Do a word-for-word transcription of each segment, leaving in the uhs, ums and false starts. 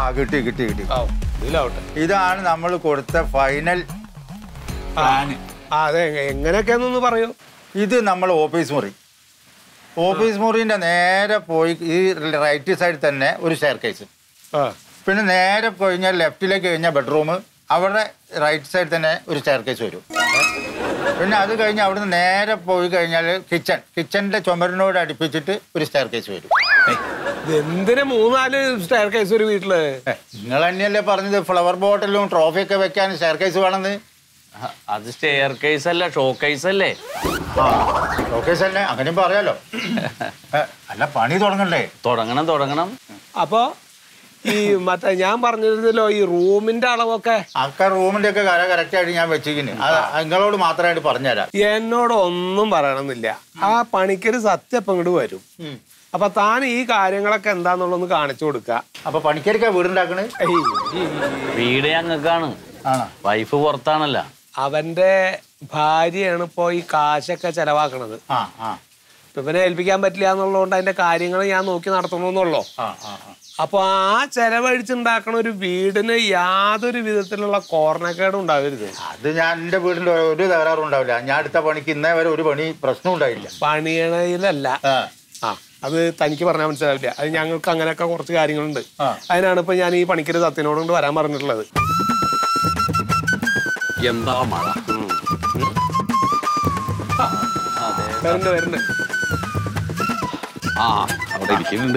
കിട്ടി കിട്ടി കിട്ടി ഇതാണ് നമ്മൾ കൊടുത്ത ഫൈനൽ പ്ലാന്. അതെ, എങ്ങനെയൊക്കെയാണെന്ന് പറയൂ. ഇത് നമ്മൾ ഓഫീസ് മുറി, ഓഫീസ് മുറിന്റെ നേരെ പോയി ഈ റൈറ്റ് സൈഡിൽ തന്നെ ഒരു സ്റ്റെയർ കേസ്, പിന്നെ നേരെ കഴിഞ്ഞാൽ ലെഫ്റ്റിലേക്ക് കഴിഞ്ഞാൽ ബെഡ്റൂം, അവിടെ റൈറ്റ് സൈഡിൽ തന്നെ ഒരു സ്റ്റെയർ കേസ് വരും. പിന്നെ അത് കഴിഞ്ഞ് അവിടുന്ന് നേരെ പോയി കഴിഞ്ഞാൽ കിച്ചൺ, കിച്ചണിന്റെ ചുമരിനോട് അടുപ്പിച്ചിട്ട് ഒരു സ്റ്റെയർ കേസ് വരും. എന്തിനാ മൂന്നാല് സ്റ്റെയർ കേസ് ഒരു വീട്ടില്? നിങ്ങൾ തന്നെയല്ലേ പറഞ്ഞത് ഫ്ലവർ ബോട്ടിലും ട്രോഫിയൊക്കെ വെക്കാൻ സ്റ്റെയർ കേസ് വേണമെന്ന്. അത് സ്റ്റെയർ കേസ് അല്ല, ഷോ കേസ് അല്ലേ? ഷോ കേസ് അല്ലേ, അങ്ങനെയും പറയാലോ. അല്ല പണി തുടങ്ങണ്ടേ? തുടങ്ങണം തുടങ്ങണം. അപ്പൊ ഈ മറ്റേ ഞാൻ പറഞ്ഞിരുന്നല്ലോ ഈ റൂമിന്റെ അളവൊക്കെ, അക്ക റൂമിന്റെ ഒക്കെ കര കറക്റ്റ് ആയിട്ട് ഞാൻ വെച്ചിരിക്കുന്നു. നിങ്ങളോട് മാത്രമായിട്ട് പറഞ്ഞുതരാം. എന്നോട് ഒന്നും പറയണമെന്നില്ല. ആ പണിക്കൊരു സത്യം ഇപ്പം ഇങ്ങോട്ട് വരും. അപ്പൊ താൻ ഈ കാര്യങ്ങളൊക്കെ എന്താന്നുള്ളൊന്ന് കാണിച്ചു കൊടുക്ക. അപ്പൊ പണിക്കാരിക്കാ വീടുണ്ടാക്കണേ? വീട് ഞങ്ങൾക്കാണ്, വൈഫ് പുറത്താണല്ല. അവന്റെ ഭാര്യയാണ് ഇപ്പോ ഈ കാശൊക്കെ ചെലവാക്കണത്. ഇവനെ ഏൽപ്പിക്കാൻ പറ്റില്ല എന്നുള്ളതുകൊണ്ട് അതിന്റെ കാര്യങ്ങൾ ഞാൻ നോക്കി നടത്തണമെന്നുള്ളൂ. അപ്പൊ ആ ചെലവഴിച്ചുണ്ടാക്കണ ഒരു വീടിന് യാതൊരു വിധത്തിലുള്ള കോർണക്കേടും ഉണ്ടാവരുത്. അത് ഞാൻ എന്റെ വീടിന്റെ ഒരു തകരാറും ഉണ്ടാവില്ല. ഞാൻ അടുത്ത പണിക്ക് ഇന്നേ വരെ ഒരു പണി പ്രശ്നം ഉണ്ടായില്ല. പണിയണയിലല്ല, ആ അത് തനിക്ക് പറഞ്ഞാൽ മനസ്സിലാവില്ല. അത് ഞങ്ങൾക്ക് അങ്ങനെയൊക്കെ കുറച്ച് കാര്യങ്ങളുണ്ട്. അതിനാണ് ഇപ്പൊ ഞാൻ ഈ പണിക്കൊരു സത്യനോട് കൊണ്ട് വരാൻ പറഞ്ഞിട്ടുള്ളത്. എന്താ മഴ? വരണ്ട് വരണ്ട്. ആ അവിടെ ഇരിക്കുന്നുണ്ട്.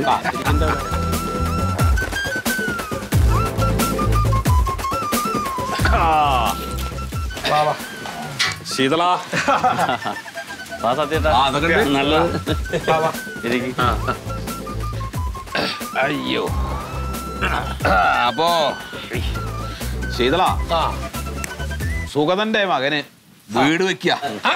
ശീതള അയ്യോ അപ്പോ ശീതള, സുഗതന്റെ മകന് വീട് വെക്കുക.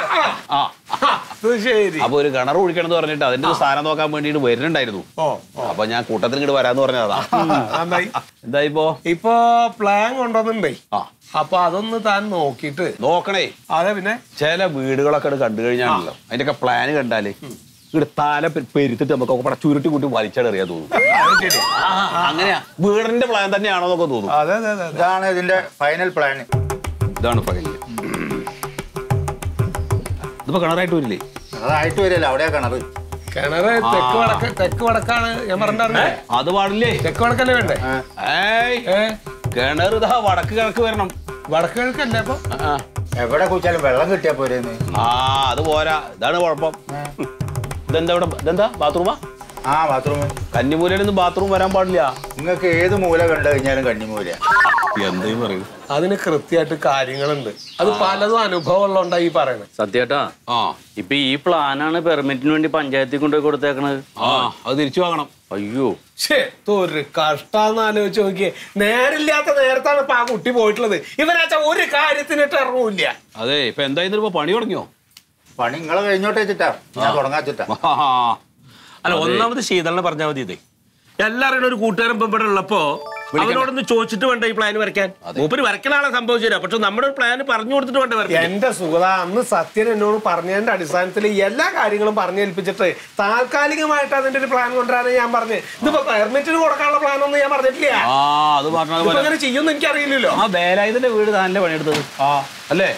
അപ്പൊ ഒരു കിണർ കുഴിക്കണമെന്ന് പറഞ്ഞിട്ട് അതിന്റെ ഒരു സ്ഥാനം നോക്കാൻ വേണ്ടിട്ട് വരുന്നുണ്ടായിരുന്നു. അപ്പൊ ഞാൻ കൂട്ടത്തിൽ ഇങ്ങോട്ട് വരാന്ന് പറഞ്ഞതാ. എന്താ ഇപ്പോ ഇപ്പൊ പ്ലാൻ കൊണ്ടുവന്നിണ്ടേ. അപ്പൊ അതൊന്ന് താൻ നോക്കിട്ട് നോക്കണേ. അതെ, പിന്നെ ചില വീടുകളൊക്കെ കണ്ടു കഴിഞ്ഞാണല്ലോ അതിന്റെ ഒക്കെ പ്ലാന് കണ്ടാല് ഇവിടെ താല പെരുത്തിട്ട് നമുക്ക് ചുരുട്ടി കൂട്ടി വലിച്ചടറിയാ തോന്നും. അങ്ങനെയാ വീടിന്റെ പ്ലാൻ തന്നെയാണോ എന്നൊക്കെ തോന്നും. അതെ അതെ അതെ, ഇതാണ് ഇതിന്റെ ഫൈനൽ പ്ലാൻ. ഇതാണ് ഫൈനൽ. ഇതിപ്പോ കിണറായിട്ട് വരില്ലേ? കിണറായിട്ട് വരില്ല, അവിടെയാ കിണറ്. കിണറ് തെക്ക് വടക്ക്, തെക്ക് വടക്കാണ് ഞാൻ പറഞ്ഞിട്ടുണ്ടേ. അത് പാടില്ലേ? തെക്ക് വടക്കല്ലേ വേണ്ടേ? ഏയ് കിണർ ഇതാ വടക്ക് കിഴക്ക് വരണം. വടക്ക് കിഴക്കല്ലേ? അപ്പൊ എവിടെ കുഴിച്ചാലും വെള്ളം കിട്ടിയാ പോരെന്ന്. ആ അത് പോരാ, ഇതാണ് കുഴപ്പം. ഇതെന്താ ഇവിടെ? ഇതെന്താ ബാത്റൂമാ? ആ ബാത്റൂം. കന്നിമൂലയിലൊന്നും ബാത്റൂം വരാൻ പാടില്ല. നിങ്ങൾക്ക് ഏത് മൂല കണ്ടു കഴിഞ്ഞാലും കന്നിമൂല. എന്തേ പറയൂ? അതിന് കൃത്യമായിട്ട് കാര്യങ്ങളുണ്ട്. അത് പലതും അനുഭവം ഉള്ളതുകൊണ്ടാ ഈ പറയണത്. സത്യേട്ടാ, ആ ഇപ്പൊ ഈ പ്ലാനാണ് പെർമിറ്റിന് വേണ്ടി പഞ്ചായത്തിൽ കൊണ്ടുപോയി കൊടുത്തേക്കണത്. ആ അത് തിരിച്ചു വാങ്ങണം. അയ്യോ ഒരു കഷ്ടാന്ന് ആലോചിച്ച് നോക്കിയേ. നേരില്ലാത്ത നേരത്താണ് ഇപ്പൊ ആ കുട്ടി പോയിട്ടുള്ളത്. ഇവനാച്ച ഒരു കാര്യത്തിനിട്ട് ഇറങ്ങൂല്ല. അതെ, ഇപ്പൊ എന്തായാലും ഇപ്പൊ പണി തുടങ്ങിയോ? പണി നിങ്ങളെ കഴിഞ്ഞോട്ട് വെച്ചിട്ടാ ഞാൻ തുടങ്ങാച്ചിട്ടാ. അല്ല, ഒന്നാമത് ശീതളിനെ പറഞ്ഞാൽ മതി. ഇതേ എല്ലാവരും ഒരു കൂട്ടുകാരൻ ഇപ്പൊ ഇവിടെ ഉള്ളപ്പോ അവനോടൊന്ന് ചോദിച്ചിട്ട് വേണ്ട ഈ പ്ലാൻ വരയ്ക്കാൻ. മൂപ്പര് വരയ്ക്കണാളെ സംഭവിച്ചില്ല, പക്ഷെ നമ്മുടെ ഒരു പ്ലാൻ പറഞ്ഞു കൊടുത്തിട്ട് വേണ്ട വരയ്ക്കാൻ. എന്റെ സുഗത, അന്ന് സത്യൻ എന്നോട് പറഞ്ഞതിന്റെ അടിസ്ഥാനത്തിൽ എല്ലാ കാര്യങ്ങളും പറഞ്ഞേൽപ്പിച്ചിട്ട് താൽക്കാലികമായിട്ട് അതിന്റെ ഒരു പ്ലാൻ കൊണ്ടുവരാനേ ഞാൻ പറഞ്ഞു. ഇതിപ്പോ പെർമിറ്റിന് കൊടുക്കാനുള്ള പ്ലാൻ ഒന്നും ഞാൻ പറഞ്ഞിട്ടില്ല. അങ്ങനെ ചെയ്യുമെന്ന് എനിക്കറിയില്ലല്ലോ. ആ വേലായുധന്റെ വീട് താനല്ലേ പണിയെടുത്തത് അല്ലേ?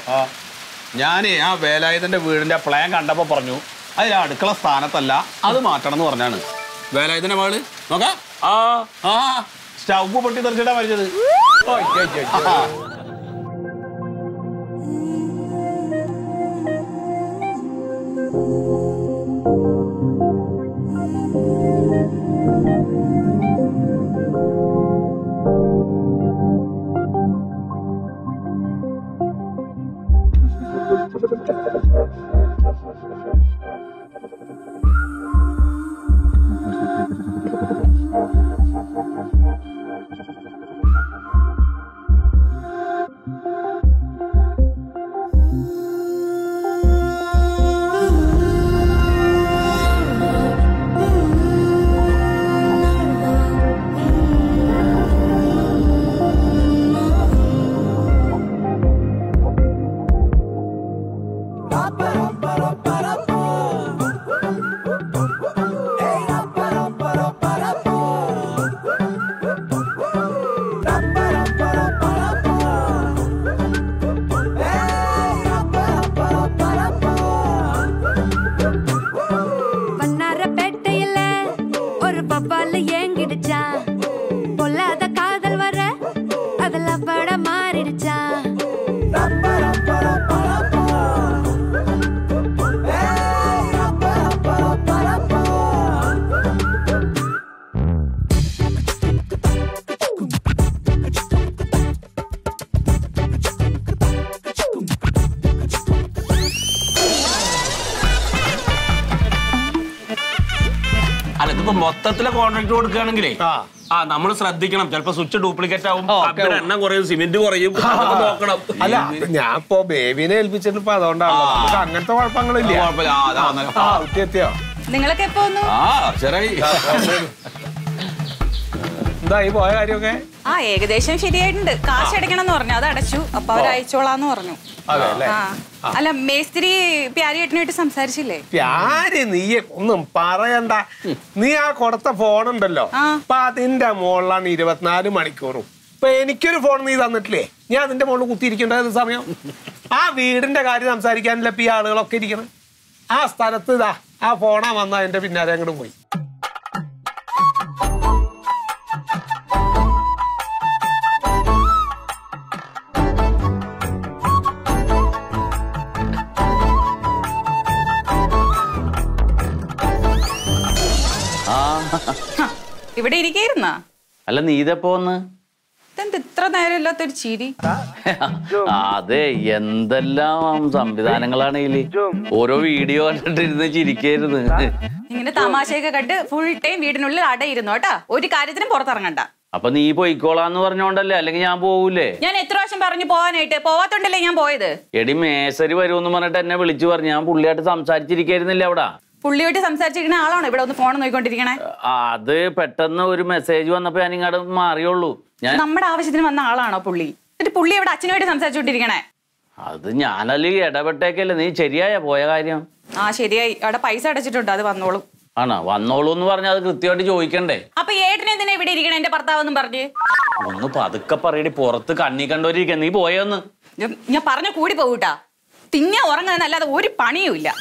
ഞാനേ ആ വേലായുധന്റെ വീടിന്റെ പ്ലാൻ കണ്ടപ്പോ പറഞ്ഞു അതിൽ അടുക്കള സ്ഥാനത്തല്ല, അത് മാറ്റണം എന്ന് പറഞ്ഞാണ്. വേലായുധന്റെ മകള് നോക്കാം. ആ ആ സ്റ്റൗവ് പൊട്ടി തെറിച്ചിട്ടാ മരിച്ചത്. Ba ba ba ba ba ba. ഇതിപ്പോ മൊത്തത്തിലെ കോൺട്രാക്ട് കൊടുക്കുകയാണെങ്കിലേ ആ നമ്മൾ ശ്രദ്ധിക്കണം. ചിലപ്പോ സ്വിച്ച് ഡ്യൂപ്ലിക്കേറ്റ് ആവും, എണ്ണം കുറയും, സിമെന്റ് കുറയും, നോക്കണം. അല്ല ഞാൻ ഇപ്പൊ ബേബിനെ ഏൽപ്പിച്ചിട്ട് ഇപ്പൊ അതുകൊണ്ടാണ് അങ്ങനത്തെ കുഴപ്പങ്ങളില്ല. എത്തിയോ നിങ്ങളൊക്കെ എപ്പോ വന്നു? എന്തായി പോയ കാര്യമൊക്കെ? ആ ഏകദേശം ശരിയായിട്ടുണ്ട്. കാശ് അടയ്ക്കണം എന്ന് പറഞ്ഞു, അത് അടച്ചു. അപ്പൊ അവർ അയച്ചോളാന്ന് പറഞ്ഞു. അല്ല മേസ്ത്രി പ്യാരിയേട്ടനായിട്ട് സംസാരിച്ചില്ലേ? പ്യാരി നീ ഒന്നും പറയണ്ട. നീ ആ കൊടുത്ത ഫോണുണ്ടല്ലോ, അപ്പൊ അതിന്റെ മുകളിലാണ് ഇരുപത്തിനാല് മണിക്കൂറും. ഇപ്പൊ എനിക്കൊരു ഫോൺ നീ തന്നിട്ടില്ലേ, ഞാൻ അതിന്റെ മുകളിൽ കുത്തിയിരിക്കേണ്ടത് സമയം. ആ വീടിന്റെ കാര്യം സംസാരിക്കാനില്ല ഇപ്പൊ ഈ ആളുകളൊക്കെ ഇരിക്കണം. ആ സ്ഥലത്ത് ഇതാ ആ ഫോണാ വന്ന അതിന്റെ പിന്നാലെ അങ്ങോട്ട് പോയി. ഇവിടെ ഇരിക്കുന്ന അല്ല നീ ഇതെപ്പോ വന്ന് ഇത്ര നേരം ഇല്ലാത്തൊരു ചിരി. അതെ എന്തെല്ലാം സംവിധാനങ്ങളാണ് ഇതില്. ഓരോ വീഡിയോ കണ്ടിട്ടിരുന്ന് ചിരിക്കായിരുന്നു. ഇങ്ങനെ തമാശയൊക്കെ കണ്ട് ഫുൾ ടൈം വീടിനുള്ളിൽ അടയിരുന്നു കേട്ടാ, ഒരു കാര്യത്തിനും പുറത്തിറങ്ങണ്ട. അപ്പൊ നീ പോയിക്കോളാന്ന് പറഞ്ഞോണ്ടല്ലേ, അല്ലെങ്കിൽ ഞാൻ പോവൂലേ? ഞാൻ എത്ര പ്രാവശ്യം പറഞ്ഞു പോവാനായിട്ട്, പോവാത്തോണ്ടല്ലേ ഞാൻ പോയത്. എടി മേസരി വരുമെന്ന് പറഞ്ഞിട്ട് എന്നെ വിളിച്ചു പറഞ്ഞു. ഞാൻ പുള്ളിയായിട്ട് സംസാരിച്ചിരിക്കായിരുന്നില്ല അവിടെ. പുള്ളിയോട്ട് സംസാരിച്ചിരിക്കുന്ന ആളാണോ ഇവിടെ ഒന്ന് ഫോൺ നോക്കിക്കൊണ്ടിരിക്കണേ? അത് പെട്ടെന്ന് ഒരു മെസ്സേജ് വന്നപ്പോ ഞാൻ ഇങ്ങോട്ട് മാറിയുള്ളൂ. ഞാൻ നമ്മുടെ ആവശ്യത്തിന് വന്ന ആളാണോ പുള്ളി? എന്നിട്ട് പുള്ളി ഇവിടെ അച്ഛനുമായിട്ട് സംസാരിച്ചോണ്ടിരിക്കണേ? അത് ഞാനല്ലേ ഇടപെട്ടേക്കല്ലേ. നീ ശരിയായ പോയ കാര്യം? ആ ശരിയായി, അവിടെ പൈസ അടച്ചിട്ടുണ്ട്, അത് വന്നോളൂ. ആണോ? വന്നോളൂ എന്ന് പറഞ്ഞാൽ അത് കൃത്യമായിട്ട് ചോദിക്കണ്ടേ? അപ്പൊ ഏട്ടനെന്തിനാ ഇവിടെ ഇരിക്കണേ എന്റെ ഭർത്താവെന്നും പറഞ്ഞ്? ഒന്ന് പതുക്കെ പറയടി, പുറത്ത് കണ്ണി കണ്ടോരിക്ക. നീ പോയൊന്ന് ഞാൻ പറഞ്ഞ കൂടി പോകൂട്ടാ. തിന്നെ ഉറങ്ങുന്നല്ലാതെ ഒരു പണിയും ഇല്ല.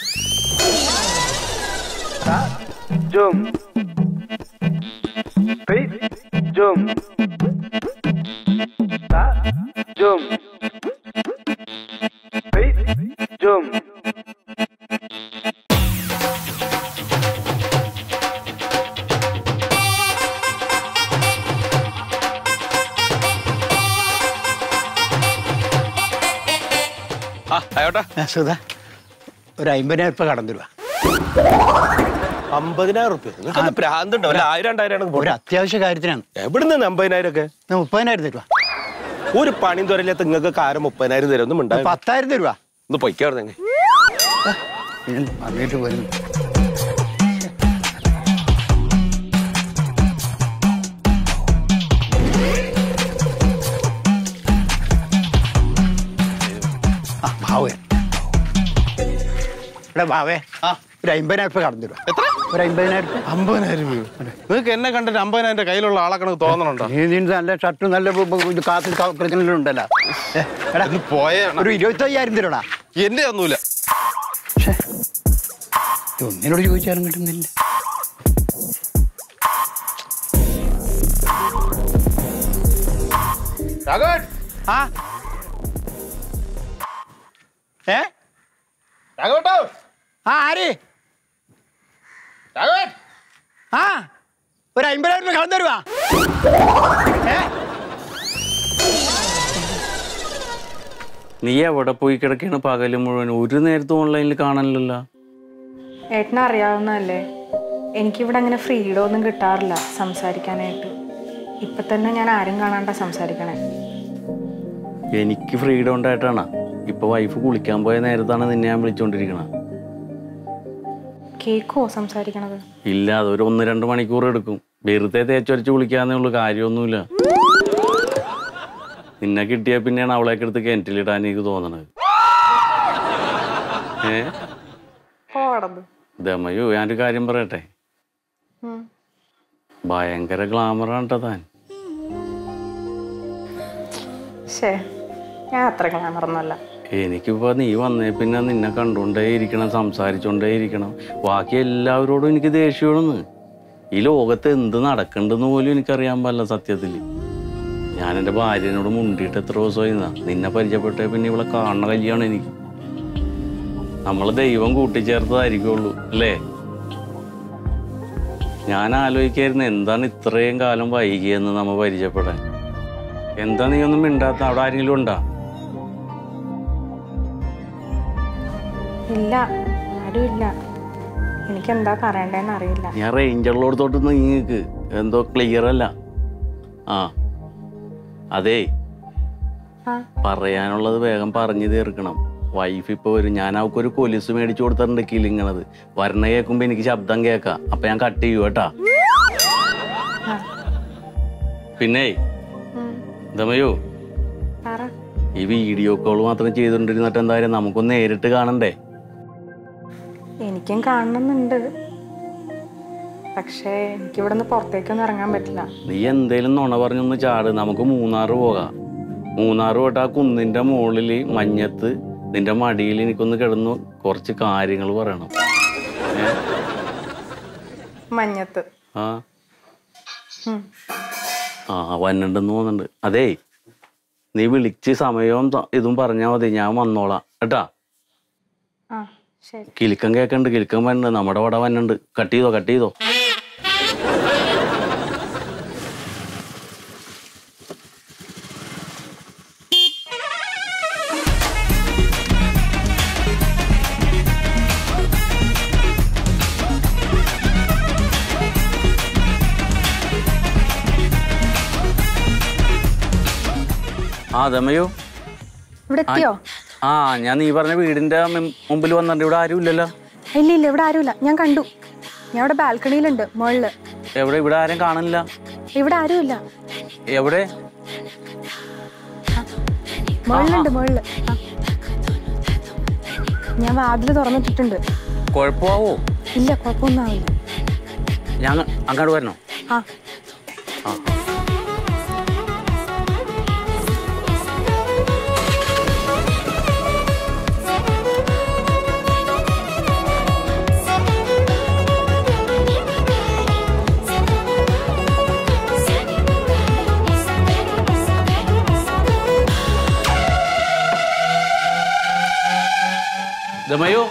ഒരു അമ്പതിനായിരം രൂപ കടന്നു രൂപ. അമ്പതിനായിരം റുപ്യ ഭ്രാന്തുണ്ടോ? ആയിരം രണ്ടായിരം ഒരു അത്യാവശ്യ കാര്യത്തിനാണ്. എവിടുന്ന് അമ്പതിനായിരം ഒക്കെ? മുപ്പതിനായിരം രൂപ. ഒരു പണിയും തുറയില്ലാത്ത നിങ്ങൾക്ക് കാരം മുപ്പതിനായിരം തരും. ഒന്നും ഉണ്ടാവും. പത്തായിരം രൂപ ഒന്ന് പൊയ്ക്കാറുന്നെങ്കിൽ അങ്ങോട്ട് വരുന്നു. ഭാവേ ഇവിടെ ഭാവേ ഒരു അമ്പതിനായിരം രൂപ കടന്നു രൂപ. എത്ര? ഒരു അമ്പതിനായിരം രൂപ. അമ്പതിനായിരം രൂപ? നിങ്ങൾക്ക് എന്നെ കണ്ടിട്ട് അമ്പതിനായിരം കയ്യിലുള്ള ആളാക്കണ തോന്നണുണ്ടോ? നല്ല ഷർട്ടും നല്ല കാത്തും ഉണ്ടല്ലോ. പോയ ഒരു ഇരുപത്തി അയ്യായിരം തരൂടാ. എന്റെ ഒന്നുമില്ല. ഒന്നിനോട് ചോദിച്ചാലും കിട്ടുന്നില്ല. ആ ഏ ആ ആര് ആ ഒരു അമ്പതിനായിരം രൂപ കടന്നു തരുവാ. നീ എവിടെ പോയി കിടക്കാണ് പകല് മുഴുവൻ? ഒരു നേരത്തും ഓൺലൈനിൽ കാണാനില്ലല്ലോ. ഏട്ടനെ അറിയാവുന്നതല്ലേ, എനിക്കിവിടെ അങ്ങനെ ഫ്രീഡം ഒന്നും കിട്ടാറില്ല സംസാരിക്കാനായിട്ട്. ഇപ്പൊ തന്നെ ഞാൻ ആരും കാണാണ്ട സംസാരിക്കണേ. എനിക്ക് ഫ്രീഡം ഉണ്ടായിട്ടാണ്. ഇപ്പൊ വൈഫ് കുളിക്കാൻ പോയ നേരത്താണ് നിന്നെ ഞാൻ വിളിച്ചോണ്ടിരിക്കണ. കേക്കോ സംസാരിക്കണത്? ഇല്ല, അതൊരു ഒന്ന് രണ്ട് മണിക്കൂർ എടുക്കും. വെറുതെ തേച്ചൊരച്ച് കുളിക്കാന്നേ ഉള്ളു, കാര്യമൊന്നുമില്ല. നിന്നെ കിട്ടിയ പിന്നെയാണ് അവളേക്ക് എടുത്ത് കിണറ്റിലിടാൻ എനിക്ക് തോന്നണത്. ഏ ദമയോ, ഞാനൊരു കാര്യം പറയട്ടെ, ഭയങ്കര ഗ്ലാമറാണ് ട്ടോ താൻ. ഞാൻ അത്ര ഗ്ലാമറൊന്നുമല്ല. എനിക്കിപ്പോ നീ വന്നേ പിന്നെ നിന്നെ കണ്ടുകൊണ്ടേ ഇരിക്കണം, സംസാരിച്ചോണ്ടേ ഇരിക്കണം. ബാക്കി എല്ലാവരോടും എനിക്ക് ദേഷ്യമാണെന്ന്. ഈ ലോകത്ത് എന്ത് നടക്കണ്ടെന്ന് പോലും എനിക്കറിയാൻ പാടില്ല സത്യത്തിൽ. ഞാൻ എൻ്റെ ഭാര്യനോട് മുണ്ടിയിട്ട് എത്ര ദിവസമായി എന്നാ നിന്നെ പരിചയപ്പെട്ടേ പിന്നെ ഇവിടെ കാണുന്ന കല്യാണം എനിക്ക്. നമ്മൾ ദൈവം കൂട്ടിച്ചേർത്തതായിരിക്കുള്ളൂ അല്ലേ? ഞാൻ ആലോചിക്കായിരുന്നു എന്താണ് ഇത്രയും കാലം വൈകിയെന്ന് നമ്മ പരിചയപ്പെടാൻ. എന്താ നീ ഒന്നും മിണ്ടാത്ത? അവിടെ ആരെങ്കിലും ഉണ്ടാ? ഇല്ല, ആരുമില്ല. എനിക്ക് എന്താ പറയണ്ടേന്ന് അറിയില്ല. ഞാൻ റേഞ്ചുള്ളടത്തോട്ട് നീക്ക് എന്തോ ക്ലിയർ അല്ല. ആ അതേ, പറയാനുള്ളത് വേഗം പറഞ്ഞു തീർക്കണം. വൈഫ് ഇപ്പൊ വരും. ഞാൻ അവക്കൊരു കൊലുസ് മേടിച്ചു കൊടുത്തിട്ടുണ്ട് കിളിങ്ങണത്. വരണ കേൾക്കുമ്പോ എനിക്ക് ശബ്ദം കേൾക്കാം. അപ്പൊ ഞാൻ കട്ട് ചെയ്യൂ കേട്ടാ. പിന്നെ ദമയോ, ഈ വീഡിയോ കോൾ മാത്രം ചെയ്തോണ്ടിരുന്നിട്ട് എന്തായാലും നമുക്കൊന്ന് നേരിട്ട് കാണണ്ടേ? എനിക്കും കാണണമെന്നുണ്ട്, പക്ഷേ എനിക്ക് ഇവിടെ നിന്ന് പുറത്തേക്കൊന്നും ഇറങ്ങാൻ പറ്റില്ല. നീ എന്തേലും നുണ പറഞ്ഞൊന്ന് ചാട്. നമുക്ക് മൂന്നാറ് പോകാം. മൂന്നാറ് പോയിട്ട് ആ കുന്നിന്റെ മുകളില് മഞ്ഞത്ത് നിന്റെ മടിയിൽ എനിക്കൊന്ന് കിടന്നു കുറച്ച് കാര്യങ്ങൾ പറയണം. മഞ്ഞത്ത് ആ ആ വന്നിണ്ടെന്ന് തോന്നുന്നുണ്ട്. അതേ, നീ വിളിച്ച് സമയവും ഇതും പറഞ്ഞാൽ മതി, ഞാൻ വന്നോളാം കേട്ടാ. കിലുക്കം കേക്കണ്ട്, കിലുക്കം വന്നുണ്ട്, നമ്മുടെ വട വന്നുണ്ട്. കട്ട് ചെയ്തോ കട്ട് ചെയ്തോ. ആ ദമയോ, ആ ഞാൻ നീ പറഞ്ഞ വീടിന്റെ മുമ്പിൽ വന്നിട്ട് ഇവിടെ ആരും ഇല്ലല്ലോ. ഇല്ല ഇല്ല, ഇവിടെ ആരുമില്ല. ഞാൻ കണ്ടു. ഞാൻ ഇവിടെ ബാൽക്കണിയിലുണ്ട് മുകളില്. എവിടെ? ഇവിടെ ആരും കാണില്ല. ഇവിടെ ആരുമില്ല. എവിടെ? മുകളിലുണ്ട്, മുകളില്. ഞാൻ വാതില് തുറന്നിട്ടിട്ടുണ്ട്. കുഴപ്പമാവോ? ഇല്ല, കുഴപ്പമൊന്നും ആവില്ല. ഞാൻ അങ്ങോട്ട് വരണോ? ആ ആ ദമയോ,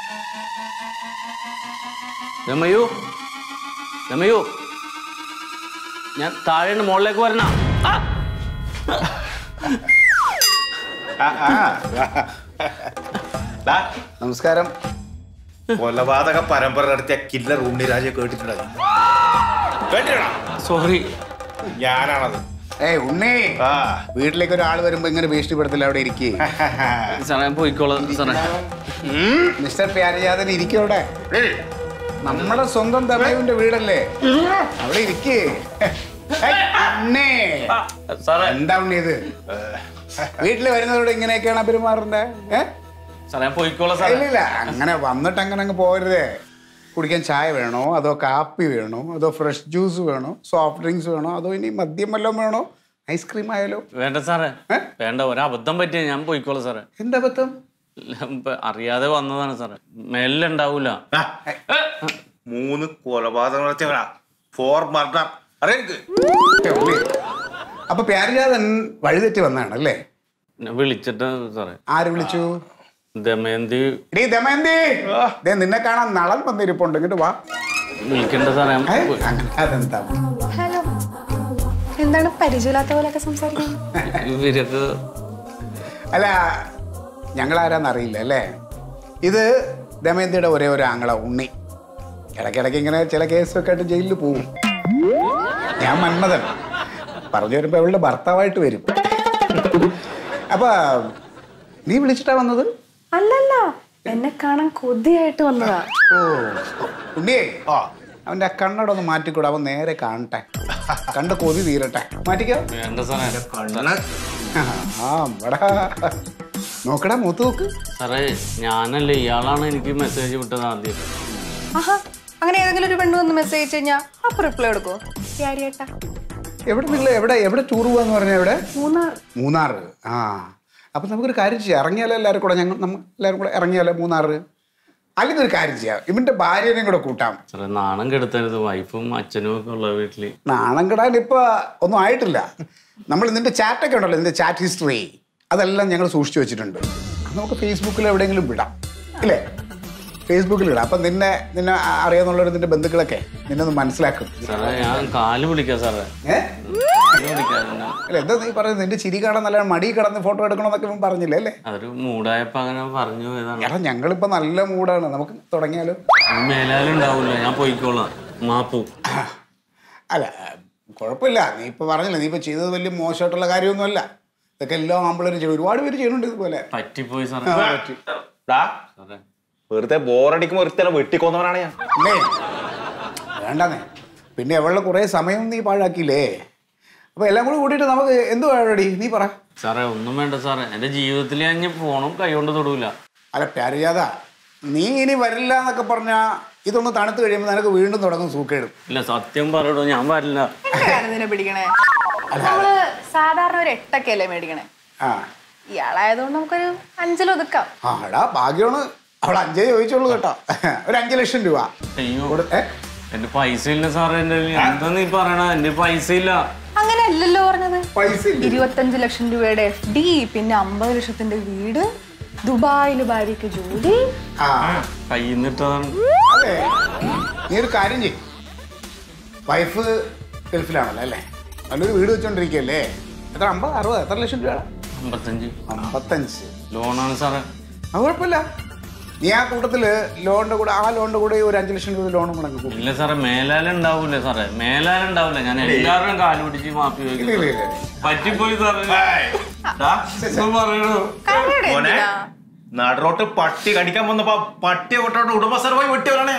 ദമയോ, ദമയോ, ഞാൻ താഴെ മുകളിലേക്ക് വരണ. നമസ്കാരം. കൊലപാതക പരമ്പര നടത്തിയ കില്ലർ ഉണ്ണിരാജ കേട്ടിട്ടുണ്ടോ? സോറി, ഞാനാണത്. ഏയ് ഉണ്ണി, വീട്ടിലേക്ക് ഒരാൾ വരുമ്പോ ഇങ്ങനെ ഭീഷണിപ്പെടുത്തില്ല, അവിടെ ഇരിക്കേ. പോയിക്കോളാം സാറേ. മിസ്റ്റർ പ്യാരിജാതൻ ഇരിക്കവിടെ. നമ്മുടെ സ്വന്തം തമയുവിന്റെ വീടല്ലേ, അവിടെ ഇരിക്കേ. എന്താ ഉണ്ണി ഇത്? വീട്ടില് വരുന്നവരോട് ഇങ്ങനെയൊക്കെയാണ് പെരുമാറണ്ടേ? ഇല്ല, അങ്ങനെ വന്നിട്ട് അങ്ങനെ അങ്ങ് പോകരുതേ. കുടിക്കാൻ ചായ വേണോ, അതോ കാപ്പി വേണോ, അതോ ഫ്രഷ് ജ്യൂസ് വേണോ, സോഫ്റ്റ് ഡ്രിങ്ക്സ് വേണോ, അതോ ഇനി മദ്യം വല്ലതും വേണോ, ഐസ്ക്രീം ആയാലോ? വേണ്ട സാറേ, വേണ്ട. ഒരബദ്ധം പറ്റിയ ഞാൻ പോയിക്കോളാം സാറേ. എന്തബദ്ധം? അറിയാതെ വന്നതാണ് സാറേ. മെല്ലുണ്ടാവൂല. മൂന്ന് കൊലപാതകം നടത്തിയവനാ. Four murder. അപ്പൊ പ്യാരിജാതൻ വഴിതെറ്റി വന്നാണല്ലേ? വിളിച്ചിട്ട് സാറേ. ആര് വിളിച്ചു? ദമയന്തി. ദമയന്തി, നിന്നെ കാണാൻ നളൻ വന്നിരിപ്പുണ്ട്, ഇങ്ങോട്ട് വാ. വിളിക്കണ്ട സാറേ. അതെന്താ? ഹലോ, എന്താണ് പരിചയമില്ലാത്ത പോലെയൊക്കെ സംസാരിക്കുന്നത്? അല്ല, ഞങ്ങൾ ആരാന്നറിയില്ല അല്ലേ? ഇത് ദമയന്തിയുടെ ഒരേ ഒരു ആങ്ങള ഉണ്ണി. ഇടയ്ക്കിടയ്ക്ക് ഇങ്ങനെ ചില കേസൊക്കെ ആയിട്ട് ജയിലിൽ പോവും. ഞാൻ മന്മഥൻ. പറഞ്ഞു വരുമ്പോ അവളുടെ ഭർത്താവായിട്ട് വരും. അപ്പൊ നീ വിളിച്ചിട്ടാ വന്നത്? അല്ലല്ല, എന്നെ കാണാൻ കൊതിയായിട്ട് വന്നതാ. ഓ ഉണ്ണിയേ, അവന്റെ ആ കണ്ണട ഒന്ന് മാറ്റിക്കൂടാ, അവൻ നേരെ കാണട്ടെ, കണ്ട് കൊതി തീരട്ടെ. മാറ്റിക്കോ. നോക്കടാ, മൂത്ത് നോക്ക്. സാറേ, ഞാനല്ലേ, ഇയാളാണ് എനിക്ക് മെസ്സേജ് വിട്ടത് ആദ്യം. ആഹാ, അങ്ങനെ ഏതെങ്കിലും ഒരു പെണ്ണ് വന്ന് മെസ്സേജ് ചെയ്യാ അപ്പൊ റിപ്ലൈ കൊടുക്കോ? എവിടെ നിങ്ങൾ എവിടെ എവിടെ ടൂർ പോവാന്ന് പറഞ്ഞ? എവിടെ? മൂന്നാർ. മൂന്നാറ്. ആ, അപ്പൊ നമുക്കൊരു കാര്യം ചെയ്യാം. ഇറങ്ങിയാലോ എല്ലാവരും കൂടെ? ഞങ്ങൾ നമ്മൾ എല്ലാവരും കൂടെ ഇറങ്ങിയാലോ മൂന്നാറ്? അല്ലെങ്കിൽ ഒരു കാര്യം ചെയ്യാം, ഇവന്റെ ഭാര്യനെയും കൂടെ കൂട്ടാം. സാറേ, നാണം കെടുത്തരുത്. വൈഫും അച്ഛനും ഒക്കെ ഉള്ള വീട്ടില് നാണം കെടാൻ ഇപ്പൊ ഒന്നും ആയിട്ടില്ല. നമ്മൾ ഇതിന്റെ ചാറ്റൊക്കെ ഉണ്ടല്ലോ, ഇതിന്റെ ചാറ്റ് ഹിസ്റ്ററി, അതെല്ലാം ഞങ്ങൾ സൂക്ഷിച്ചു വെച്ചിട്ടുണ്ട്. നമുക്ക് ഫേസ്ബുക്കിൽ എവിടെയെങ്കിലും വിടാം, ഇല്ലേ? ഫേസ്ബുക്കിൽ ഇടാം. അപ്പൊ നിന്നെ നിന്നെ അറിയാന്നുള്ളവർ, നിന്റെ ബന്ധുക്കളൊക്കെ നിന്നെ ഒന്ന് മനസ്സിലാക്കും. സാറേ, ഞാൻ കാല് പിടിക്കാം സാറേ. അല്ല എന്താ നീ പറയുന്നത്? നിന്റെ ചിരി കാണാൻ നല്ല മടി കിടന്ന് ഫോട്ടോ എടുക്കണമെന്നൊക്കെ ഇവൻ പറഞ്ഞില്ലേ അല്ലേ? അതൊരു മൂടായപ്പോ അങ്ങനെ പറഞ്ഞു പോയതാണ്. എടാ ഞങ്ങളിപ്പോ നല്ല മൂടാണ്, നമുക്ക് തുടങ്ങിയാലോ? മേലാലുണ്ടാവൂല, ഞാൻ പോയിക്കോളാം. മാപ്പു. അല്ല കുഴപ്പമില്ല, നീ ഇപ്പൊ പറഞ്ഞില്ല, നീ ഇപ്പൊ ചെയ്തത് വലിയ മോശമായിട്ടുള്ള കാര്യമൊന്നുമല്ല. ഇതൊക്കെ എല്ലാം ആമ്പിളേരും ചെയ്യും, ഒരുപാട് പേര് ചെയ്യുന്നുണ്ട് ഇതുപോലെ. പറ്റിപ്പോയി സാർ. വെറുതെ ബോറടിക്കുമ്പോ ഒരുത്തരം വെട്ടിക്കൊന്നവനാണ് ഞാൻ. വേണ്ടെന്നേ, പിന്നെ എവളുടെ കുറെ സമയം നീ പാഴാക്കിയില്ലേ? അപ്പൊ എല്ലാം കൂടി കൂട്ടിയിട്ട് നമുക്ക് എന്ത് പാഴടി നീ പറ. സാറേ ഒന്നും വേണ്ട സാറേ, എന്റെ ജീവിതത്തിൽ ഞാൻ ഫോണും കൈകൊണ്ട് തൊടൂല. അല്ല പ്യാരിയാതാ, നീ ഇനി വരില്ല എന്നൊക്കെ പറഞ്ഞാ ഇതൊന്ന് തണുത്ത് കഴിയുമ്പോൾ നിനക്ക് വീണ്ടും തുടങ്ങും സൂക്കേടും. ഇല്ല സത്യം പറയടോ, ഞാൻ വരില്ല. പിടിക്കണേ നമ്മള് സാധാരണ ഒരു എട്ടൊക്കെ അല്ലേ മേടിക്കണേ, ഇയാളായതുകൊണ്ട് നമുക്കൊരു അഞ്ചിലൊതുക്കാം. ആടാ ഭാഗ്യമാണ്, അവിടെ അഞ്ചേ ചോദിച്ചോളൂ കേട്ടോ. ഒരു അഞ്ചു ലക്ഷം രൂപ. അയ്യോ എന്റെ പൈസ ഇല്ല സാറേ, എന്റെ എന്താ നീ പറയണ? എന്റെ പൈസ ഇല്ല. അങ്ങനെ അല്ലല്ലോ പറഞ്ഞത്. ഇരുപത്തഞ്ച് ലക്ഷം രൂപയുടെ എഫ് ഡി, പിന്നെ അമ്പത് ലക്ഷത്തിന്റെ വീട്, ദുബായില് ഭാര്യക്ക് ജോലി. കയ്യിന്നിട്ടതാണ്. അതെ, നീ ഒരു കാര്യം ചെയ്യും, വൈഫ് ഗൾഫിലാണല്ലോ അല്ലേ, നല്ലൊരു വീട് വെച്ചോണ്ടിരിക്കല്ലേ. എത്ര അമ്പത് അറുപത് എത്ര ലക്ഷം രൂപ? അമ്പത്തഞ്ച്. അമ്പത്തഞ്ച് ലോണാണ് സാറേ. അത് കുഴപ്പമില്ല, നീ ആ കൂട്ടത്തില് ലോണിന്റെ കൂടെ ആ ലോണിന്റെ കൂടെ ഒരു അഞ്ചു ലക്ഷം രൂപ ലോണും മുടങ്ങി. ഇല്ല സാറേ, മേലാലുണ്ടാവൂലേ സാറേ, മേലാലുണ്ടാവൂല. ഞാൻ എല്ലാവരും കാല് പിടിച്ച് മാപ്പി പറ്റിപ്പോയി സാറേ. പറയണോ നാടറോട്ട് പട്ടി കടിക്കാൻ വന്നപ്പോ പട്ടിയെ കൊട്ടോട്ട് ഉടമസ്ഥരമായി വെട്ടിയവരാണ്.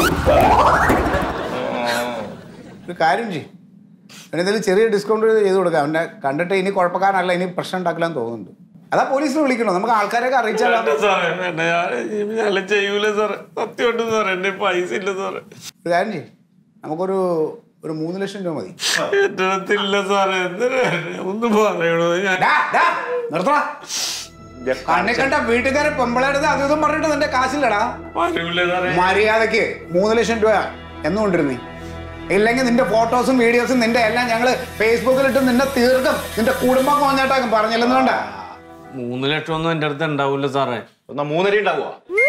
ഒരു കാര്യം ചെയ്യും, എന്തെങ്കിലും ചെറിയ ഡിസ്കൗണ്ട് ചെയ്ത് കൊടുക്കാം. അവനെ കണ്ടിട്ട് ഇനി കുഴപ്പക്കാരനല്ല, ഇനി പ്രശ്നം ഉണ്ടാക്കില്ലാന്ന് തോന്നുന്നുണ്ട്. അതാ പോലീസിനെ വിളിക്കണോ? നമുക്ക് ആൾക്കാരൊക്കെ അറിയിച്ചാലോ? ചെയ്യൂല സാറേ, സത്യമുണ്ട് സാറേ, എന്റെ പൈസ ഇല്ല സാറേ. ഒരു കാര്യം ചെയ്യും, നമുക്കൊരു ഒരു മൂന്ന് ലക്ഷം രൂപ മതി. ഇല്ല സാറേ, ഒന്ന് പറയണോ? നിർത്തടാ, കണ്ണി കണ്ട വീട്ടുകാരെ പെമ്പളെടുത്ത് അത് ഇതും പറഞ്ഞിട്ട് നിന്റെ കാശില്ലടാ. മര്യാദക്ക് മൂന്ന് ലക്ഷം രൂപ എന്നുകൊണ്ടിരുന്നേ, ഇല്ലെങ്കിൽ നിന്റെ ഫോട്ടോസും വീഡിയോസും നിന്റെ എല്ലാം ഞങ്ങള് ഫേസ്ബുക്കിലിട്ട് നിന്നെ തീർക്കും, നിന്റെ കുടുംബം കോഞ്ഞാട്ടാക്കും. പറഞ്ഞില്ലെന്ന് വേണ്ട. മൂന്ന് ലക്ഷം ഒന്നും എന്റെ അടുത്ത് ഉണ്ടാവൂല സാറേ. എന്നാ മൂന്നര ഉണ്ടാവുക.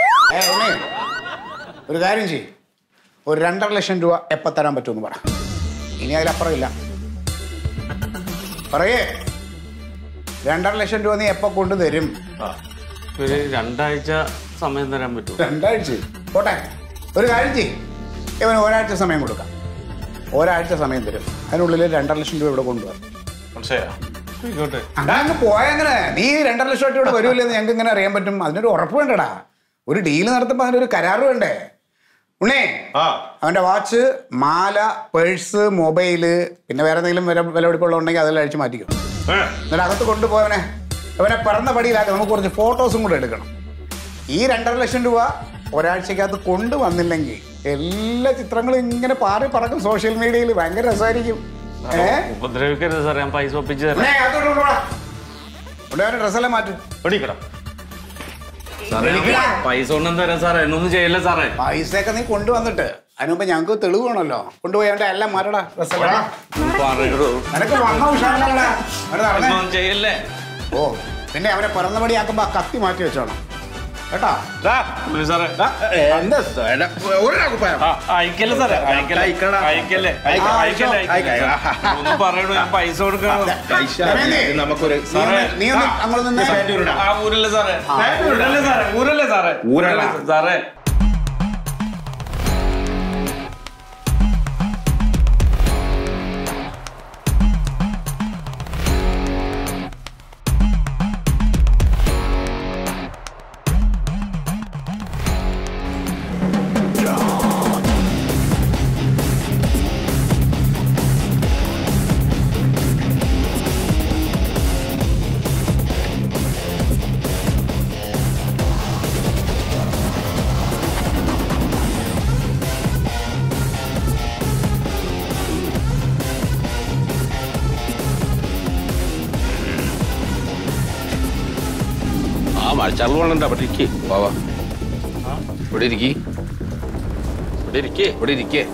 ഒരു കാര്യം ചെയ്യും, ഒരു രണ്ടര ലക്ഷം രൂപ എപ്പ തരാൻ പറ്റുമെന്ന് പറ. ഇനി അതിലപ്പുറം ഇല്ല. പറയേ, രണ്ടര ലക്ഷം രൂപ നീ എപ്പോ കൊണ്ടുതരും? ഒരു രണ്ടാഴ്ച സമയം തരാൻ പറ്റും. രണ്ടാഴ്ച പോട്ടെ, ഒരു കാര്യം ചെയ്യും, ഇവന് ഒരാഴ്ച സമയം കൊടുക്കാം. ഒരാഴ്ച സമയം തരും, അതിനുള്ളിൽ രണ്ടര ലക്ഷം രൂപ ഇവിടെ കൊണ്ടുപോകാം. അങ്ങനെ പോയെങ്ങനെ? നീ രണ്ടര ലക്ഷം രൂപ ഇവിടെ വരുമല്ലെന്ന് ഞങ്ങൾക്ക് ഇങ്ങനെ അറിയാൻ പറ്റും? അതിനൊരു ഉറപ്പ് വേണ്ടടാ. ഒരു ഡീല് നടത്തുമ്പോൾ അതിനൊരു കരാറ് വേണ്ടേ? ഉണ്ണേ, അവന്റെ വാച്ച്, മാല, പേഴ്സ്, മൊബൈല്, പിന്നെ വേറെ എന്തെങ്കിലും വില വിലപിടിപ്പുള്ള ഉണ്ടെങ്കിൽ അതെല്ലാം അഴിച്ച് മാറ്റിക്കും. എന്നിട്ട് അകത്ത് കൊണ്ടുപോയവനെ അവനെ പിറന്ന പടിയിലാക്കി നമുക്ക് കുറച്ച് ഫോട്ടോസും കൂടെ എടുക്കണം. ഈ രണ്ടര ലക്ഷം രൂപ ഒരാഴ്ചക്കകത്ത് കൊണ്ടുവന്നില്ലെങ്കിൽ എല്ലാ ചിത്രങ്ങളും ഇങ്ങനെ പാറി പറക്കും സോഷ്യൽ മീഡിയയിൽ. ഭയങ്കര രസമായിരിക്കും. ഉപദ്രവിക്കരുത് സാറേ, ഞാൻ പൈസ ഒപ്പിച്ച് തരാം. ഡ്രസ്സെല്ലാം മാറ്റും. പൈസ ഒന്നും തരാം സാറേ, എന്നൊന്നും ചെയ്യല്ലേ സാറേ. പൈസയൊക്കെ നീ കൊണ്ടുവന്നിട്ട് അതിനുമ്പോ ഞങ്ങൾക്ക് തെളിവ് വേണമല്ലോ. കൊണ്ടുപോയി അവന്റെ എല്ലാം മാറടാ, ഡ്രസ്സെല്ലാം ചെയ്യല്ലേ. ഓ പിന്നെ അവനെ പിറന്നപടി ആക്കുമ്പോ കത്തി മാറ്റി വെച്ചോണം കേട്ടോ. അയക്കല്ലേ സാറേ, അയക്കല്ലേ ഒന്ന് പറയണോ? ഞാൻ പൈസ കൊടുക്കണം. നമുക്കൊരു നീ ഒന്ന് അങ്ങോട്ട് നിന്ന്. ഊരല്ലേ സാറേ, ഊരല്ലേ സാറേ, ഊരല്ലേ സാറേ, ഊരല്ലേ സാറേ. മഴച്ചാറിൽ വേണ്ട, അവിടെ ഇരിക്കേ വാവാ, ഇവിടെ ഇരിക്കേ, ഇവിടെ ഇരിക്കേ, ഇവിടെ ഇരിക്കേ.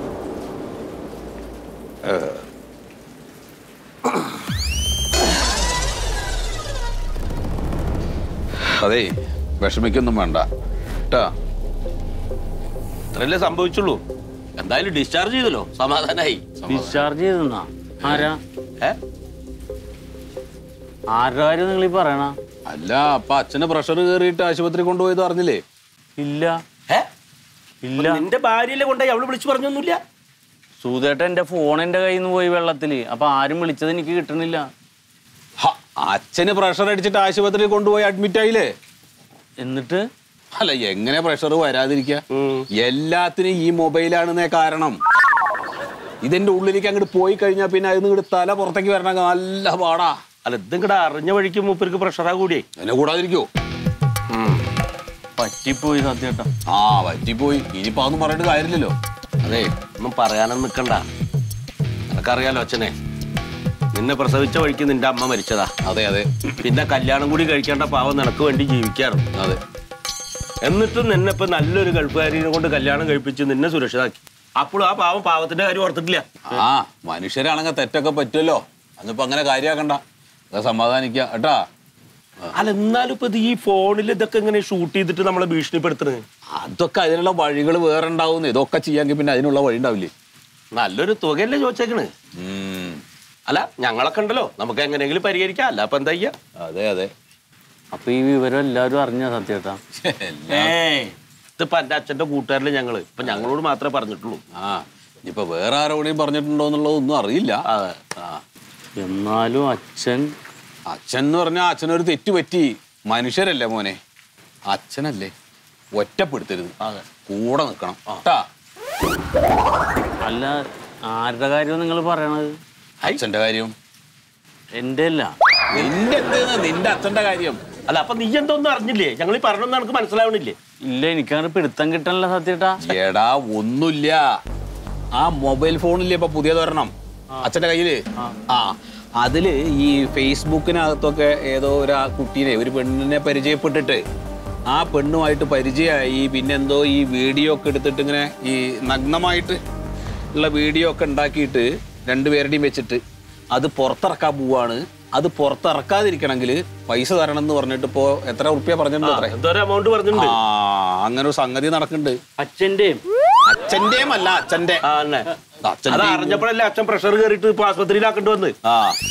അതെ, വിഷമിക്കൊന്നും വേണ്ട കേട്ടാ. ഇത്രയല്ലേ സംഭവിച്ചുള്ളൂ. എന്തായാലും ഡിസ്ചാർജ് ചെയ്തല്ലോ, സമാധാനായി. ഡിസ്ചാർജ് ചെയ്തെന്നാ? ആരാ? ഏ ആരുടെ കാര്യം നിങ്ങൾ ഈ പറയണ? അല്ല അപ്പൊ അച്ഛന് പ്രഷർ കയറിയിട്ട് ആശുപത്രി കൊണ്ടുപോയത് അറിഞ്ഞില്ലേ? ഇല്ല ഇല്ല. നിന്റെ ഭാര്യയിലെ കൊണ്ടായി അവള് വിളിച്ചു പറഞ്ഞൊന്നുമില്ല. സൂതേട്ട എന്റെ ഫോൺ എന്റെ കയ്യിൽ നിന്ന് പോയി വെള്ളത്തില്. അപ്പൊ ആരും വിളിച്ചത് എനിക്ക് കിട്ടണില്ല. അച്ഛന് പ്രഷർ അടിച്ചിട്ട് ആശുപത്രിയിൽ കൊണ്ടുപോയി അഡ്മിറ്റ് ആയില്ലേ? എന്നിട്ട് അല്ല എങ്ങനെ പ്രഷർ വരാതിരിക്കുക? എല്ലാത്തിനും ഈ മൊബൈലാണെന്നേ കാരണം. ഇതിന്റെ ഉള്ളിലേക്ക് അങ്ങോട്ട് പോയി കഴിഞ്ഞാൽ പിന്നെ അതിന് ഇങ്ങോട്ട് തല പുറത്തേക്ക് വരണ നല്ല പാടാ. അല്ല ഇതിങ്ങടെ അറിഞ്ഞ വഴിക്ക് മൂപ്പർക്ക് പ്രഷറാ കൂടിയേ. എന്നെ കൂടാതിരിക്കോ? പറ്റിപ്പോയി സത്യേട്ടാ. ആ പറ്റിപ്പോയി. ഇനിയിപ്പോ അതൊന്നും പറഞ്ഞിട്ട് കാര്യമില്ലല്ലോ. അതെ ഒന്നും പറയാനൊന്നും നിക്കണ്ട. നിനക്കറിയാലോ അച്ഛനെ, നിന്നെ പ്രസവിച്ച വഴിക്ക് നിന്റെ അമ്മ മരിച്ചതാ. അതെ അതെ. പിന്നെ കല്യാണം കൂടി കഴിക്കേണ്ട പാവം നിനക്ക് വേണ്ടി ജീവിക്കാറുണ്ട്. അതെ. എന്നിട്ടും നിന്നെ ഇപ്പൊ നല്ലൊരു ഗൾഫുകാരിനെ കൊണ്ട് കല്യാണം കഴിപ്പിച്ച് നിന്നെ സുരക്ഷിതാക്കി. അപ്പോഴും ആ പാവം പാവത്തിന്റെ കാര്യം ഓർത്തിട്ടില്ല. ആ മനുഷ്യരാണെങ്കിൽ തെറ്റൊക്കെ പറ്റുമല്ലോ. അന്നിപ്പോ അങ്ങനെ കാര്യമാക്കണ്ട. അത് സമാധാനിക്ക കേട്ടാ. അല്ല എന്നാലും ഇപ്പൊ ഈ ഫോണിൽ ഇതൊക്കെ ഇങ്ങനെ ഷൂട്ട് ചെയ്തിട്ട് നമ്മളെ ഭീഷണിപ്പെടുത്തുന്നത്, അതൊക്കെ അതിനുള്ള വഴികൾ വേറെ ഉണ്ടാവുന്നു. ഇതൊക്കെ ചെയ്യാമെങ്കിൽ പിന്നെ അതിനുള്ള വഴി ഉണ്ടാവില്ലേ? നല്ലൊരു തുകയല്ലേ ചോദിച്ചേക്കണ്. അല്ല ഞങ്ങളൊക്കെ ഉണ്ടല്ലോ, നമുക്ക് എങ്ങനെയെങ്കിലും പരിഹരിക്കാം. അല്ല അപ്പൊ എന്താ ചെയ്യാ? അതെ അതെ. അപ്പൊ ഈ വിവരം എല്ലാവരും അറിഞ്ഞ സത്യേട്ടാ? ഇതിപ്പോ എന്റെ അച്ഛന്റെ കൂട്ടുകാരില് ഞങ്ങള് ഇപ്പൊ ഞങ്ങളോട് മാത്രമേ പറഞ്ഞിട്ടുള്ളൂ. ആ ഇനിയിപ്പൊ വേറെ ആരോടെയും പറഞ്ഞിട്ടുണ്ടോ എന്നുള്ളതൊന്നും അറിയില്ല. എന്നാലും അച്ഛൻ അച്ഛൻ എന്ന് പറഞ്ഞാൽ അച്ഛനൊരു തെറ്റ് പറ്റി. മനുഷ്യരല്ലേ മോനെ, അച്ഛനല്ലേ. ഒറ്റപ്പെടുത്തരുത്, കൂടെ നിൽക്കണം കേട്ടാ. അല്ല ആരുടെ കാര്യം നിങ്ങൾ പറയണത്? അച്ഛന്റെ കാര്യം. എന്റെ അല്ല. നിന്റെ എന്ത്? നിന്റെ അച്ഛന്റെ കാര്യം. അല്ല അപ്പൊ നീ എന്തോന്നും അറിഞ്ഞില്ലേ? ഞങ്ങൾ ഈ പറഞ്ഞൊന്നും എനിക്ക് മനസ്സിലാവണില്ലേ? ഇല്ല എനിക്കങ്ങനെ പിടുത്തം കിട്ടണല്ലോ സത്യേട്ടാ. എടാ ഒന്നുമില്ല. ആ മൊബൈൽ ഫോണില്ലേ ഇപ്പൊ പുതിയത് വരണം അച്ഛന്റെ കയ്യില്. ആ അതില് ഈ ഫേസ്ബുക്കിനകത്തൊക്കെ ഏതോ ഒരു ആ കുട്ടീനെ ഒരു പെണ്ണിനെ പരിചയപ്പെട്ടിട്ട് ആ പെണ്ണുമായിട്ട് പരിചയമായി. പിന്നെന്തോ ഈ വീഡിയോ ഒക്കെ എടുത്തിട്ട് ഇങ്ങനെ ഈ നഗ്നമായിട്ട് ഉള്ള വീഡിയോ ഒക്കെ ഉണ്ടാക്കിയിട്ട് രണ്ടുപേരുടെയും വെച്ചിട്ട് അത് പുറത്തിറക്കാൻ പോവാണ്. അത് പുറത്തിറക്കാതിരിക്കണമെങ്കിൽ പൈസ തരണം എന്ന് പറഞ്ഞിട്ട് ഇപ്പോ എത്ര ഉറുപ്പ്യ പറഞ്ഞിട്ടുണ്ട്? എമൗണ്ട് പറഞ്ഞിട്ടുണ്ട്. ആ അങ്ങനെ ഒരു സംഗതി നടക്കുന്നുണ്ട്. അച്ഛന്റെയും അച്ഛന്റെയും അല്ല അച്ഛന്റെ. അത് അറിഞ്ഞപ്പോഴല്ലേ അച്ഛൻ പ്രഷർ കയറിയിട്ട് ഇപ്പൊ ആശുപത്രിയിലാക്കേണ്ടി വന്ന്. ആ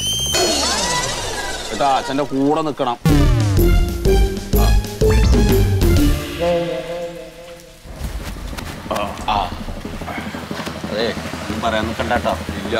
കേട്ടാ അച്ഛന്റെ കൂടെ നിക്കണം. അതെ ഒന്നും പറയാൻ നിൽക്കണ്ടോ? ഇല്ല.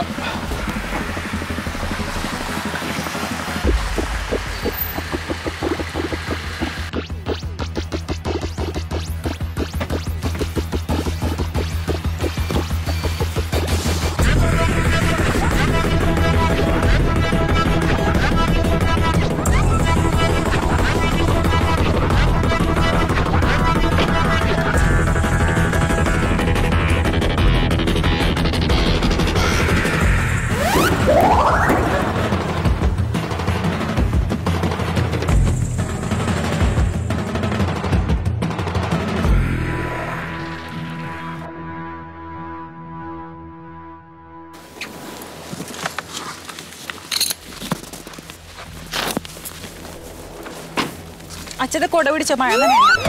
അച്ഛത്തെ കൊട പിടിച്ച മഴ തന്നെയാണ്.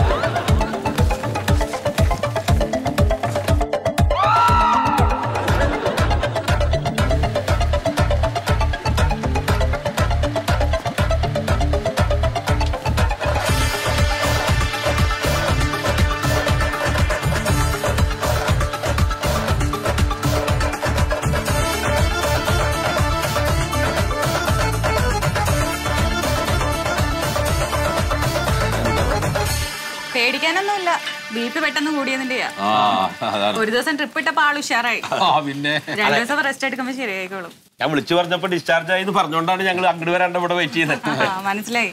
പേടിക്കാനൊന്നുമില്ല, ബി പി പെട്ടെന്ന് കൂടിയതിന്റെയാ. ഒരു ദിവസം ട്രിപ്പ് ഇട്ടപ്പോ ആൾ ഉഷാറായി. പിന്നെ രണ്ടു ദിവസം റെസ്റ്റ് എടുക്കുമ്പോ ശരിയായിക്കോളും. ഞാൻ വിളിച്ചു പറഞ്ഞപ്പോ ഡിസ്ചാർജ് ആയി പറഞ്ഞോണ്ടാണ് ഞങ്ങൾ അങ്ങോട്ട് വരാണ്ട് ഇവിടെ വെയിറ്റ് ചെയ്യുന്നത്. മനസ്സിലായി.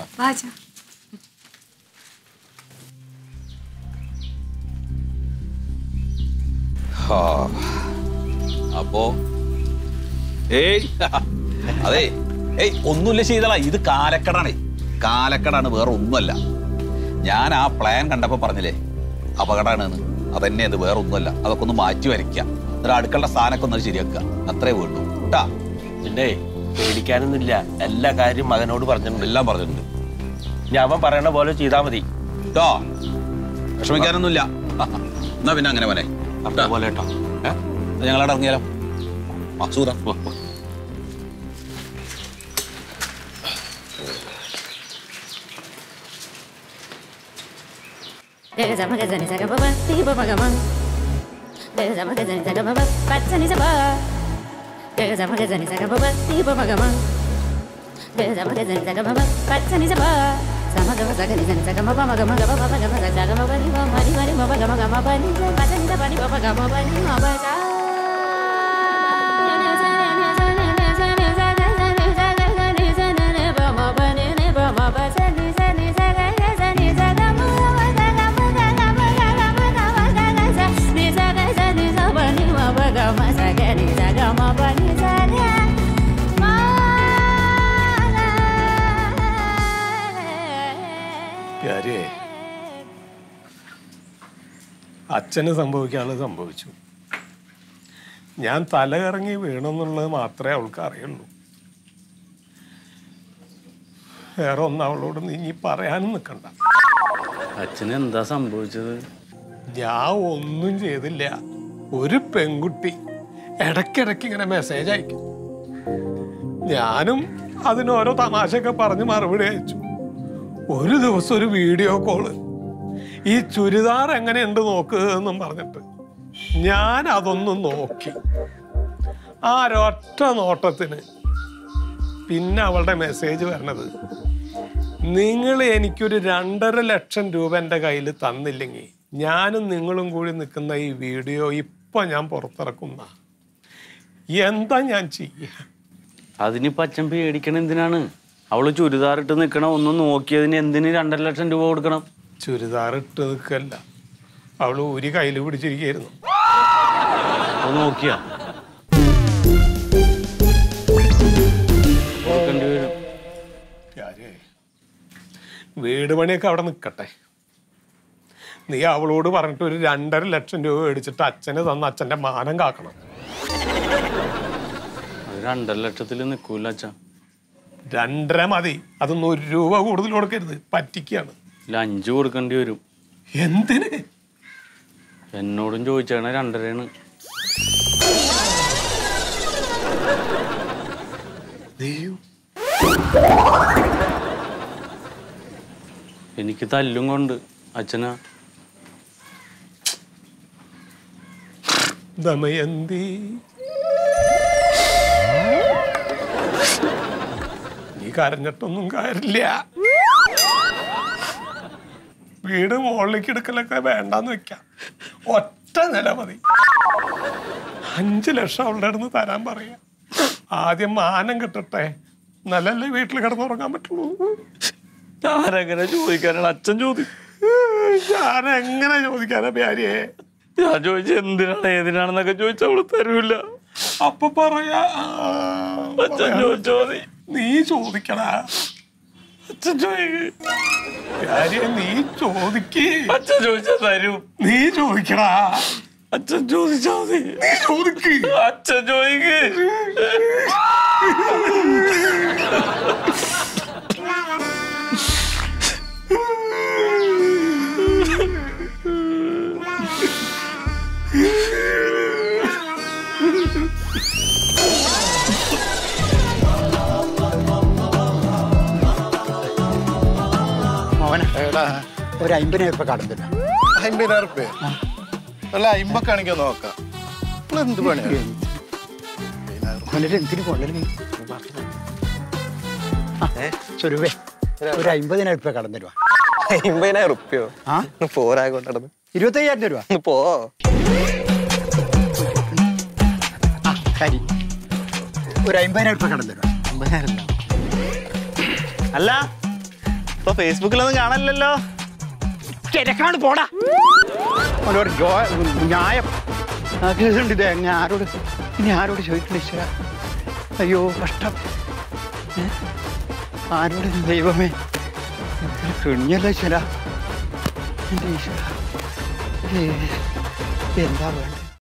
അപ്പോ ഏയ് അതെ ഏയ് ഒന്നുമില്ല ശീതള, ഇത് കാലക്കടാണ്. കാലക്കടാണ്, വേറെ ഒന്നുമല്ല. ഞാൻ ആ പ്ലാൻ കണ്ടപ്പോ പറഞ്ഞില്ലേ അപകടമാണെന്ന്, അതന്നെ അത് വേറെ ഒന്നുമല്ല. അതൊക്കെ ഒന്ന് മാറ്റി വരയ്ക്കുക, എന്നിട്ട് അടുക്കളുടെ സ്ഥാനമൊക്കെ ഒന്ന് ശരിയാക്കുക, അത്രേ വേണ്ടു കേട്ടാ. പിന്നെ പേടിക്കാനൊന്നുമില്ല, എല്ലാ കാര്യം മകനോട് പറഞ്ഞിട്ടുണ്ട്. എല്ലാം പറഞ്ഞിട്ടുണ്ട്. ഇനി അവൻ പറയണ പോലെ ചെയ്താൽ മതി കേട്ടോ, വിഷമിക്കാനൊന്നുമില്ല. എന്നാ പിന്നെ അങ്ങനെ പോലെ പോലെ കേട്ടോ. ഞങ്ങളവിടെ ഇറങ്ങിയാലോ? മസൂദ അച്ഛന് സംഭവിക്കാനുള്ളത് സംഭവിച്ചു. ഞാൻ തലകറങ്ങി വീണെന്നുള്ളത് മാത്രമേ അവൾക്ക് അറിയുള്ളൂ. വേറെ ഒന്നും അവളോട് നീ പറയാനും നിൽക്കണ്ട. അച്ഛന് എന്താ സംഭവിച്ചത്? ഞാൻ ഒന്നും ചെയ്തില്ല. ഒരു പെൺകുട്ടി ഇടയ്ക്കിടയ്ക്ക് ഇങ്ങനെ മെസ്സേജ് അയക്കും. ഞാനും അതിനോരോ തമാശയൊക്കെ പറഞ്ഞ് മറുപടി അയച്ചു. ഒരു ദിവസം ഒരു വീഡിയോ കോള്, ഈ ചുരിദാർ എങ്ങനെയുണ്ട് നോക്കുക എന്നും പറഞ്ഞിട്ട് ഞാൻ അതൊന്നും നോക്കി. ആ ഒരൊറ്റ നോട്ടത്തിന് പിന്നെ അവളുടെ മെസ്സേജ് വരണത്, നിങ്ങൾ എനിക്കൊരു രണ്ടര ലക്ഷം രൂപ എൻ്റെ കയ്യിൽ തന്നില്ലെങ്കിൽ ഞാനും നിങ്ങളും കൂടി നിൽക്കുന്ന ഈ വീഡിയോ ഇപ്പൊ ഞാൻ പുറത്തിറക്കുന്ന. എന്താ ഞാൻ ചെയ്യ? അതിനിപ്പോ അച്ഛൻ പേടിക്കണം എന്തിനാണ്? അവള് ചുരിദാറിട്ട് നിൽക്കണം, ഒന്നും നോക്കിയതിന് എന്തിന് രണ്ടര ലക്ഷം രൂപ കൊടുക്കണം? ചുരിദാർ ഇട്ട് നിൽക്കല്ല, അവള് ഒരു കയ്യിൽ പിടിച്ചിരിക്കുന്നു. നോക്കിയാ വീട് പണിയൊക്കെ അവിടെ നിൽക്കട്ടെ. നീ അവളോട് പറഞ്ഞിട്ട് ഒരു രണ്ടര ലക്ഷം രൂപ മേടിച്ചിട്ട് അച്ഛന് തന്ന അച്ഛന്റെ മാനം കാക്കണം. രണ്ടര ലക്ഷത്തിൽ നിൽക്കൂല അച്ഛ. രണ്ടര മതി, അതൊന്നും ഒരു രൂപ കൂടുതൽ കൊടുക്കരുത്, പറ്റിക്കാണ്. അഞ്ചു കൊടുക്കേണ്ടി വരും. എന്തിന്? എന്നോടും ചോദിച്ചാണ് രണ്ടരയാണ്. എനിക്ക് തല്ലും കൊണ്ട് അച്ഛനാ. ദമയന്തി, നീ കരഞ്ഞിട്ടൊന്നും കാര്യമില്ല. വീട് മുകളിലേക്ക് എടുക്കലൊക്കെ വേണ്ടാന്ന് വെക്കാം. ഒറ്റ നില മതി. അഞ്ചു ലക്ഷം അവളുടെ അടുത്ത് തരാൻ പറയാ. ആദ്യം മാനം കിട്ടട്ടെ, നല്ലല്ലേ വീട്ടിൽ കിടന്നുറങ്ങാൻ പറ്റുള്ളൂ. ഞാനെങ്ങനെ ചോദിക്കാനാണ്? അച്ഛൻ ചോദിക്കും. ഞാൻ എങ്ങനെ ചോദിക്കാനാ പ്യാരിയെ? ഞാൻ ചോദിച്ച എന്തിനാണ് ഏതിനാണെന്നൊക്കെ ചോദിച്ചാൽ അവള് തരൂല. അപ്പൊ പറയാ അച്ഛൻ ചോദിച്ചോ മതി. നീ ചോദിക്കടാ. അച്ഛൻ ചോദിക്ക്. നീ ചോദിക്ക്. അച്ഛൻ ചോദിച്ചാ തരൂ. നീ ചോദിക്കടാ. അച്ഛൻ ചോദിച്ചാ മതി. നീ ചോദിക്ക്. അച്ഛൻ ചോദിക്ക്. ഒരു അമ്പതിനായിരം രൂപ കടം തരാം. അമ്പതിനായിരം രൂപ അല്ല, അമ്പക്കാണെങ്കിൽ നോക്കാം. എന്ത് പണിയാണ് എന്തിനു കൊള്ളരുത്? സ്വരൂപേ, ഒരു അമ്പതിനായിരം രൂപ കടം തരുവാ. അമ്പതിനായിരം റുപ്യോ? ആ പോരായിക്കോട്ടെ. ഇരുപത്തയ്യായിരം രൂപ പോ. ഹരി, ഒരു അമ്പതിനായിരം രൂപ കടം തരുവാ. അമ്പതിനായിരം അല്ല, ഇപ്പൊ ഫേസ്ബുക്കിലൊന്നും കാണല്ലോ. കിടക്കാണ്ട് പോടാ. ന്യായം ഇത് എന്നെ ആരോട് ഇനി ആരോട് ചോദിക്കണ ഈശ്വര? അയ്യോ കഷ്ടം. ആരോട് ദൈവമേ, കിണിയല്ല ഈശ്വര. എൻ്റെ ഈശ്വര, എന്താ വേണ്ട?